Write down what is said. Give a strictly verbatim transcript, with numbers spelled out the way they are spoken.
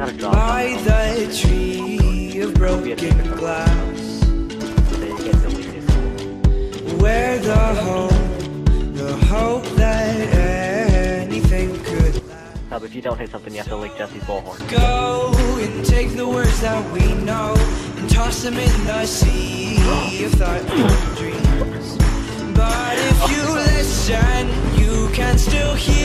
Not a dog. by the tree of broken glass, So you get the weakness. where the hope, the hope that anything could last. Uh, but if you don't hit something, you have to lick Jesse's bullhorn. Go and take the words that we know and toss them in the sea of thought-filled dreams. But if you listen, you can still hear